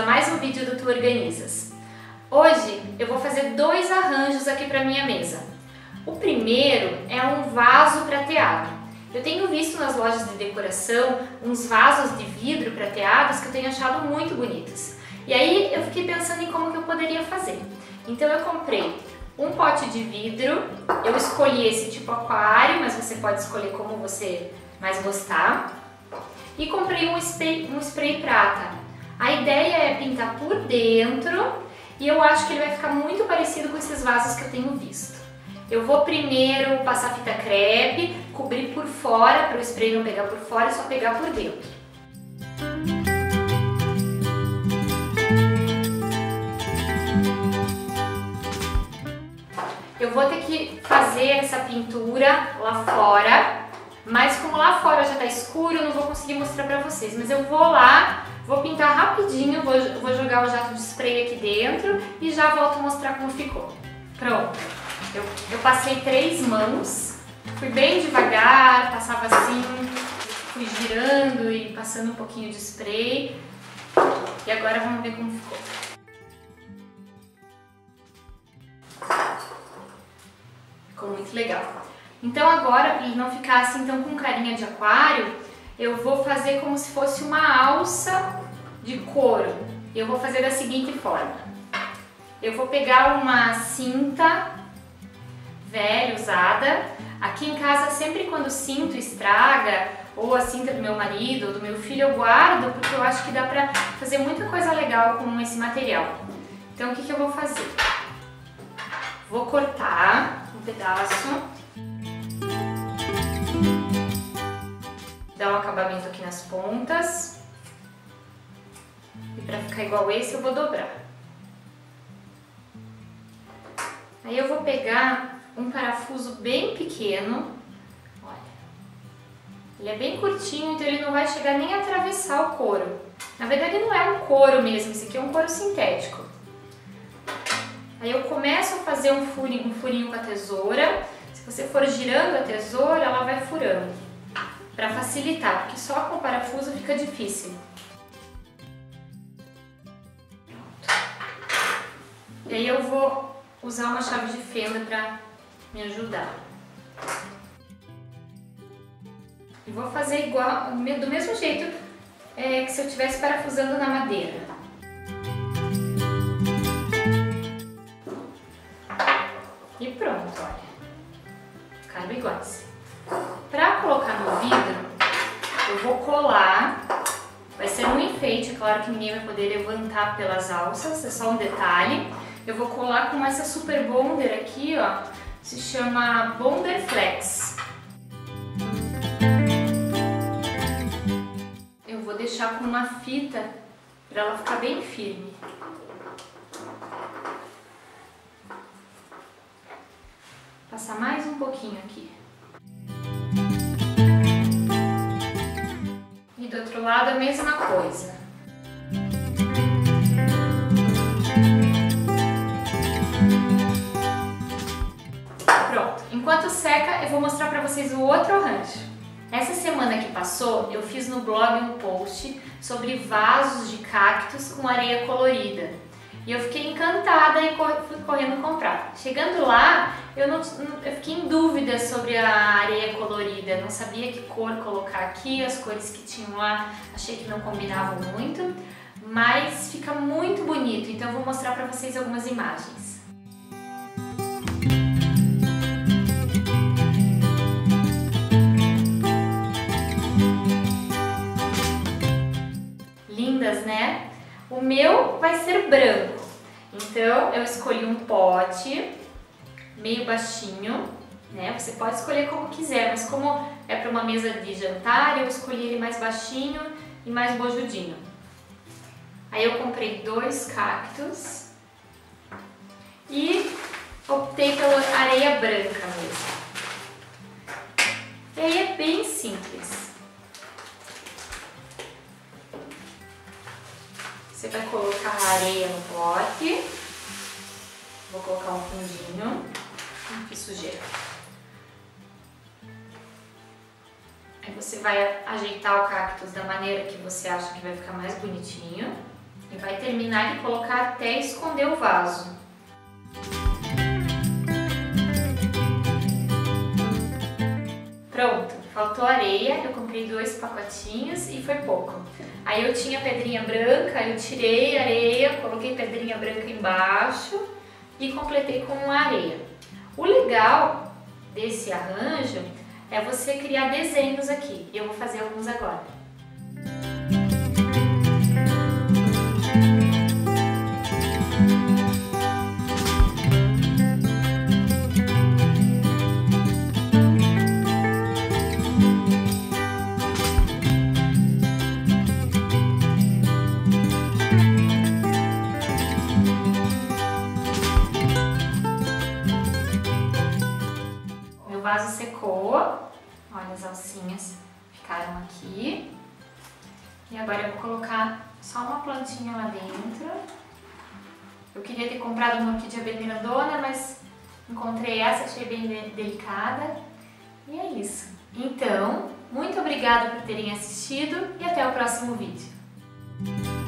a mais um vídeo do Tu Organizas. Hoje eu vou fazer dois arranjos aqui para minha mesa. O primeiro é um vaso prateado. Eu tenho visto nas lojas de decoração uns vasos de vidro prateados que eu tenho achado muito bonitos. E aí eu fiquei pensando em como que eu poderia fazer. Então eu comprei um pote de vidro, eu escolhi esse tipo aquário, mas você pode escolher como você mais gostar. E comprei um spray prata. A ideia é pintar por dentro e eu acho que ele vai ficar muito parecido com esses vasos que eu tenho visto. Eu vou primeiro passar fita crepe, cobrir por fora, para o spray não pegar por fora, é só pegar por dentro. Eu vou ter que fazer essa pintura lá fora, mas como lá fora já tá escuro, eu não vou conseguir mostrar pra vocês. Mas eu vou lá, vou pintar rapidinho, vou jogar o jato de spray aqui dentro e já volto a mostrar como ficou. Pronto, eu passei 3 mãos, fui bem devagar, passava assim, fui girando e passando um pouquinho de spray. E agora vamos ver como ficou. Ficou muito legal. Então agora, para ele não ficar assim tão com carinha de aquário, eu vou fazer como se fosse uma alça de couro. Eu vou fazer da seguinte forma. Eu vou pegar uma cinta velha, usada. Aqui em casa, sempre quando o cinto estraga, ou a cinta do meu marido, ou do meu filho, eu guardo, porque eu acho que dá pra fazer muita coisa legal com esse material. Então o que eu vou fazer? Vou cortar um pedaço. Dar um acabamento aqui nas pontas. E para ficar igual esse eu vou dobrar. Aí eu vou pegar um parafuso bem pequeno. Olha. Ele é bem curtinho, então ele não vai chegar nem a atravessar o couro. Na verdade não é um couro mesmo, esse aqui é um couro sintético. Aí eu começo a fazer um furinho com a tesoura. Se você for girando a tesoura, ela vai furando. Para facilitar, porque só com o parafuso fica difícil. E aí eu vou usar uma chave de fenda para me ajudar. E vou fazer igual, do mesmo jeito que se eu estivesse parafusando na madeira. E pronto, olha. Ficaram iguais. Para colocar no vidro, eu vou colar, vai ser um enfeite, é claro que ninguém vai poder levantar pelas alças, é só um detalhe. Eu vou colar com essa Super Bonder aqui, ó, se chama Bonder Flex. Eu vou deixar com uma fita para ela ficar bem firme. Passar mais um pouquinho aqui. E do outro lado a mesma coisa. Pronto. Enquanto seca, eu vou mostrar para vocês o outro arranjo. Essa semana que passou, eu fiz no blog um post sobre vasos de cactos com areia colorida. E eu fiquei encantada e fui correndo comprar. Chegando lá, eu fiquei em dúvida sobre a areia colorida. Não sabia que cor colocar aqui, as cores que tinham lá achei que não combinavam muito. Mas fica muito bonito, então eu vou mostrar para vocês algumas imagens. Lindas, né? O meu vai ser branco, então eu escolhi um pote meio baixinho, né? Você pode escolher como quiser, mas como é para uma mesa de jantar, eu escolhi ele mais baixinho e mais bojudinho. Aí eu comprei 2 cactos e optei pela areia branca mesmo. E aí é bem simples. Você vai colocar a areia no pote. Vou colocar um fundinho. Que sujeira. Aí você vai ajeitar o cactus da maneira que você acha que vai ficar mais bonitinho. E vai terminar de colocar até esconder o vaso. Pronto, faltou areia, eu comprei 2 pacotinhos e foi pouco. Aí eu tinha pedrinha branca, eu tirei a areia, coloquei pedrinha branca embaixo e completei com areia. O legal desse arranjo é você criar desenhos aqui, e eu vou fazer alguns agora. O vaso secou, olha as alcinhas ficaram aqui. E agora eu vou colocar só uma plantinha lá dentro. Eu queria ter comprado uma orquídea bem grandona, mas encontrei essa, achei bem delicada. E é isso. Então, muito obrigada por terem assistido e até o próximo vídeo.